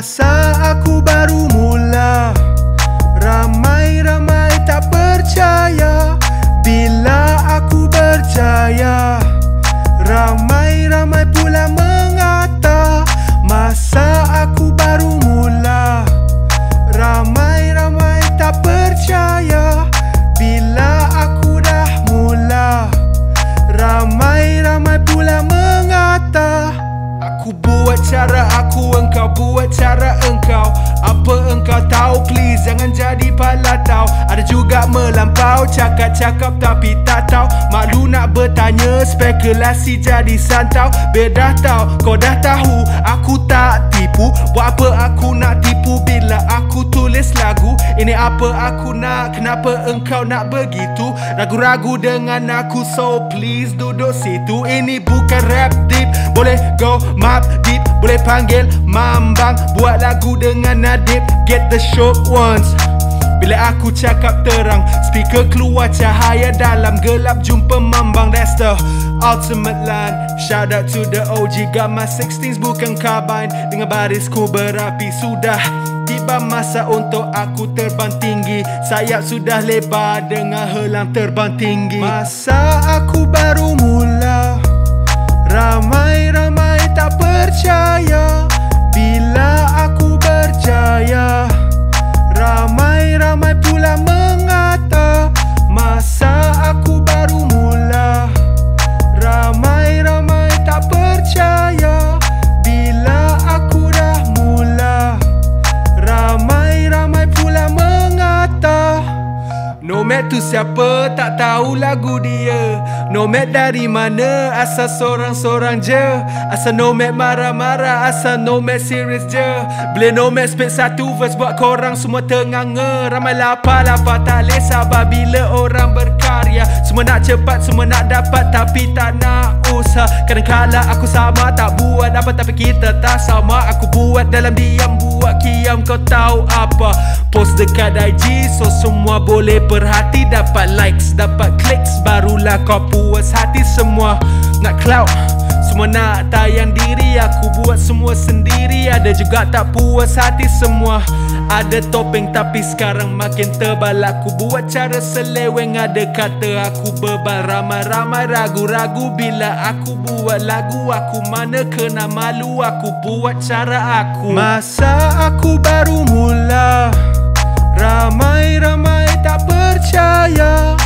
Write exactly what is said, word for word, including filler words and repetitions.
Masa aku baru mula, ramai-ramai tak percaya. Bila aku berjaya, ramai-ramai pula mengata. Masa aku baru mula, ramai-ramai tak percaya. Bila aku dah mula, ramai-ramai pula mengata. Aku buat cara aku, engkau buat cara engkau. Apa engkau tahu? Please jangan jadi pala tau. Ada juga melampau, cakap-cakap tapi tak tahu. Malu nak bertanya, spekulasi jadi santau. Beda tau, kau dah tahu aku tak tipu. Buat apa aku nak tipu bila aku tulis lagu? Ini apa aku nak, kenapa engkau nak begitu? Ragu-ragu dengan aku, so please duduk situ. Ini bukan rap deep, boleh go map deep, boleh panggil mambang. Buat lagu dengan nadip, get the shook ones. Bila aku cakap terang, speaker keluar cahaya. Dalam gelap jumpa mambang. That's the ultimate line. Shout out to the O G. Got my sixteens bukan carbine. Dengan barisku berapi. Sudah tiba masa untuk aku terbang tinggi. Sayap sudah lebar dengan helang terbang tinggi. Masa aku baru mula, ramai-ramai tak percaya. Bila aku berjaya, ramai-ramai pula mengata. Masa aku baru mula, ramai-ramai tak percaya. Bila aku dah mula, ramai-ramai pula mengata. Nomad tu siapa? Tak tahu lagu dia. Nomad dari mana? Asal sorang-sorang je. Asal Nomad marah-marah, asal Nomad serius je. Bila Nomad spit satu verse buat korang semua tenganga. Ramai lapar-lapar tak boleh sabar bila orang berkarya. Semua nak cepat, semua nak dapat tapi tak nak usaha. Kadang-kala aku sama, tak buat apa tapi kita tak sama. Aku buat dalam diam, buat kiam, kau tahu apa? Post dekat I G so semua boleh perhati. Dapat likes, dapat clicks, barulah kau puas hati. Semua nak clout, semua nak tayang diri. Aku buat semua sendiri. Ada juga tak puas hati. Semua ada topeng tapi sekarang makin tebal. Aku buat cara seleweng, ada kata aku bebal. Ramai-ramai ragu-ragu bila aku buat lagu. Aku mana kena malu, aku buat cara aku. Masa aku baru mula, ramai-ramai tak percaya.